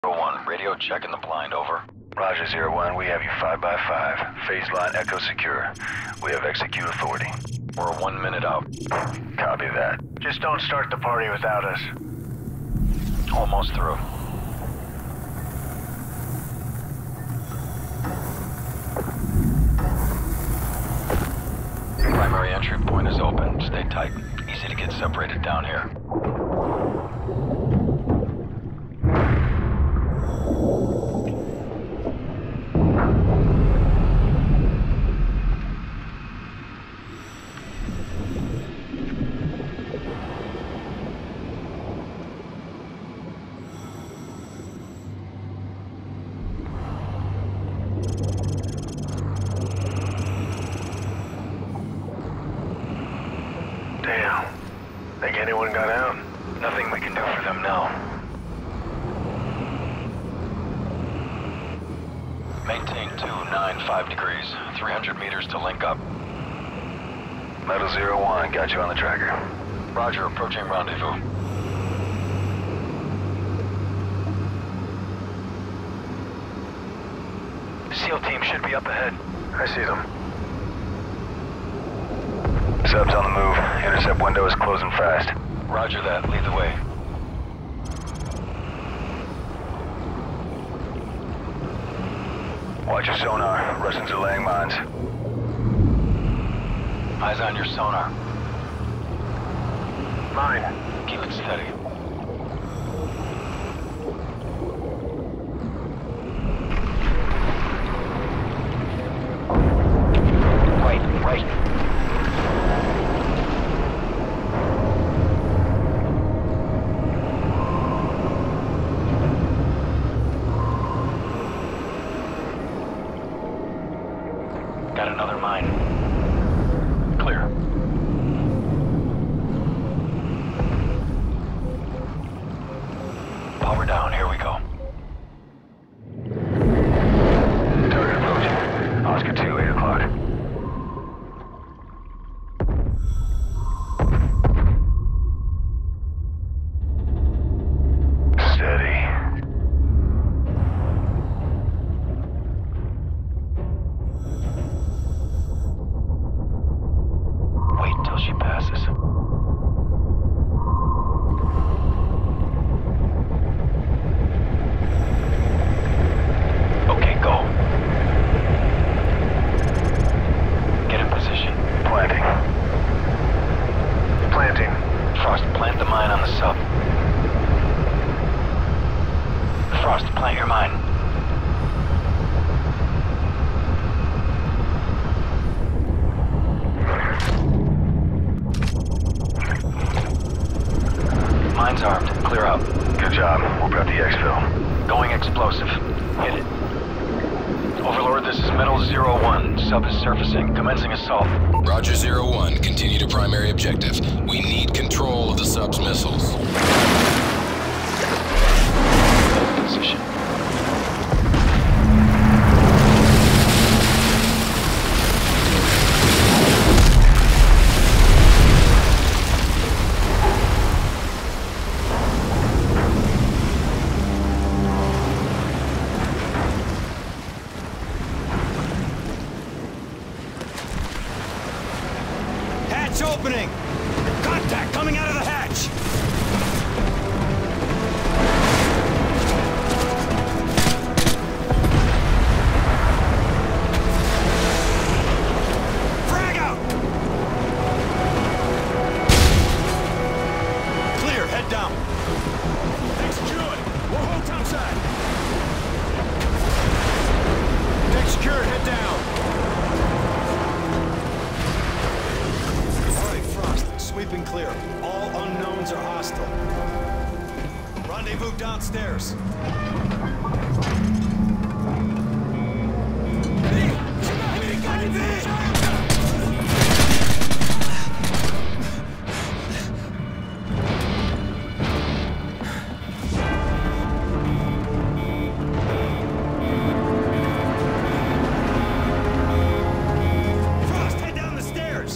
1, radio checking the blind, over. Roger, 01, we have you 5x5. Phase line echo secure. We have execute authority. We're 1 minute out. Copy that. Just don't start the party without us. Almost through. Primary entry point is open. Stay tight. Easy to get separated down here. Damn. Think anyone got out? Nothing we can do for them now. Maintain 295 degrees. 300 meters to link up. Metal 01, got you on the tracker. Roger, approaching rendezvous. SEAL team should be up ahead. I see them. Sub's on the move. Intercept window is closing fast. Roger that. Lead the way. Watch your sonar. Russians are laying mines. Eyes on your sonar. Mine. Keep it steady. Right. Got another mine. Clear. Power down, here we go. Target approaching. Oscar 2, 8 o'clock. Steady. Wait till she passes. Okay, go. Get in position. Planting. Planting. Frost, plant the mine on the sub. Frost, plant your mine. Mine's armed. Clear out. Good job. We'll prep the exfil. Going explosive. Hit it. Overlord, this is Metal 01. Sub is surfacing. Commencing assault. Roger 01, continue to primary objective. We need control of the sub's missiles. Position. Hatch opening! Contact coming out of the hatch! Frag out! Clear, head down. Deck secured. We'll hold topside. Deck secured, head down. Sweeping clear. All unknowns are hostile. Rendezvous downstairs. Frost, head down the stairs.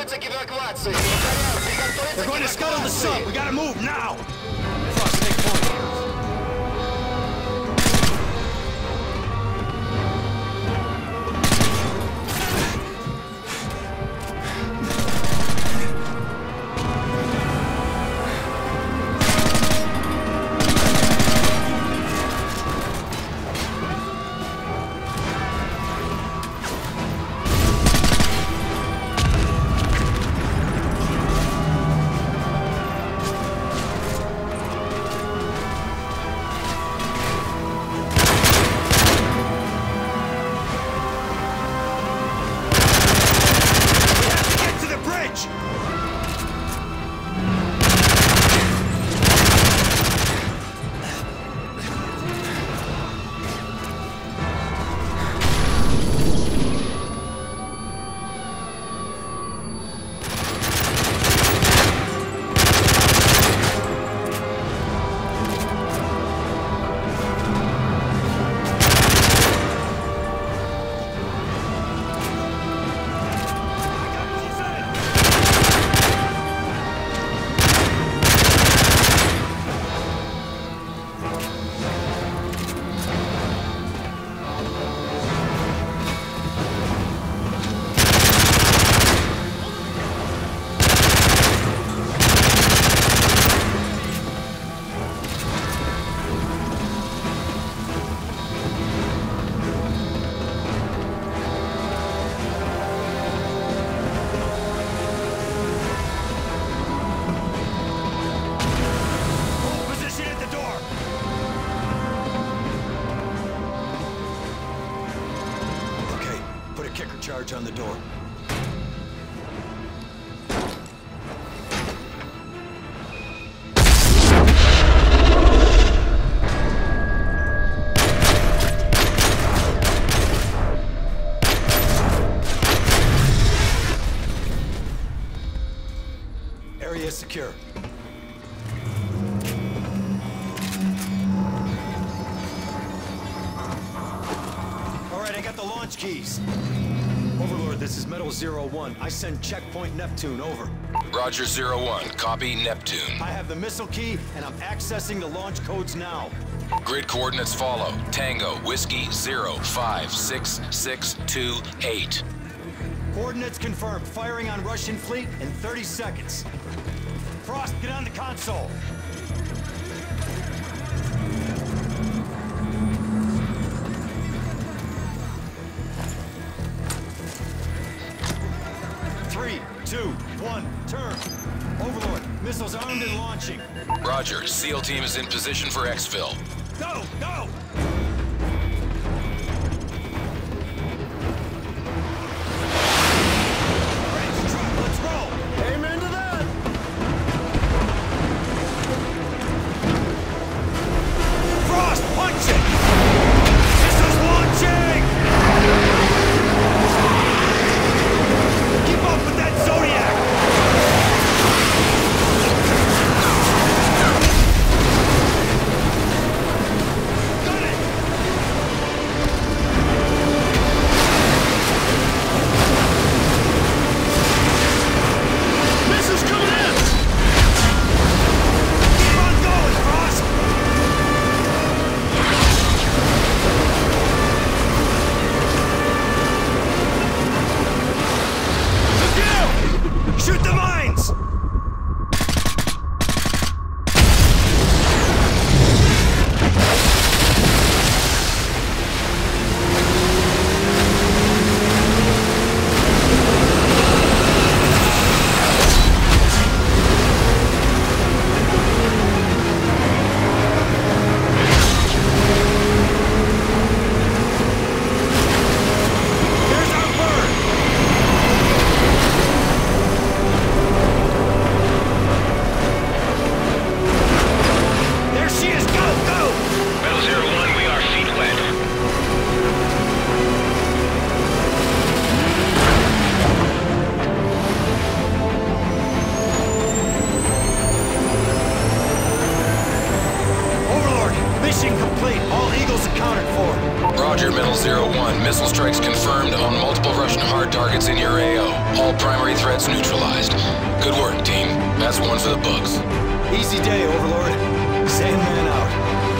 They're going to scuttle the sub. We gotta move now. Frost, take point. Charge on the door. Area secure. All right, I got the launch keys. Overlord, this is Metal 01. I send checkpoint Neptune, over. Roger 01, copy Neptune. I have the missile key, and I'm accessing the launch codes now. Grid coordinates follow. Tango, Whiskey 056628. Coordinates confirmed. Firing on Russian fleet in 30 seconds. Frost, get on the console. Three, two, one, turn. Overlord, missiles armed and launching. Roger, SEAL team is in position for exfil. Go, go! Bridge truck, let's roll! Amen to that! Frost, punch it! Missiles launching! Keep up with that Zodiac! Got it! Missiles coming in! Keep on going, Frost! Look out! Shoot the mines! There's our bird! There she is! Go, go! Metal 01, we are feet wet. Overlord, mission complete. All Eagles accounted for. Roger, Metal 01, missile strikes confirmed on multiple Russian hard targets in your AO. All primary threats neutralized. Good work, team. That's one for the books. Easy day, Overlord. Sandman out.